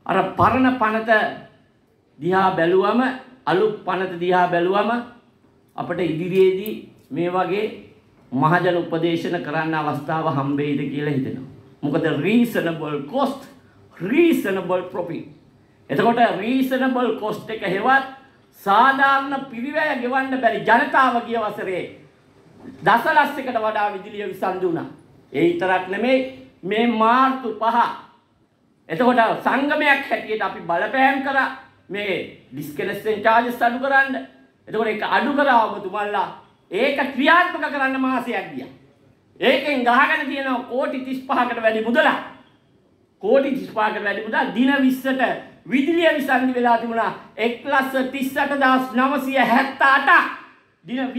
අර පරණ පනත දිහා බැලුවම අලුත් පනත දිහා බැලුවම අපිට ඉදිරියේදී මේ වගේ මහජන උපදේශන කරන්න අවස්ථාව හම්බෙයිද කියලා හිතෙනවා. මොකද reasonable cost, reasonable profit. එතකොට reasonable cost එක හෙවත් සාධාරණ පිරිවැය ගෙවන්න බැරි ජනතාව ගිය වසරේ දසලක්ෂයකට වඩා විදුලිය විසන්දු වුණා. ඒ විතරක් නෙමෙයි මේ මාර්තු 5 එතකොට සංගමයක් හැටියට අපි බලපෑම් කරා මේ ඩිස්කනෙක්ෂන් charges අඩු කරන්න. එතකොට ඒක අඩු කරාම තුමල්ලා ඒක ක්‍රියාත්මක කරන්න මාසයක් ගියා. ඒකෙන් ගහගෙන තියෙනවා කෝටි 35කට වැඩි මුදලක්. කෝටි 35කට වැඩි මුදල් දින 20ට විදුලිය විසන්දි වෙලා තිබුණා 1,38,978 දින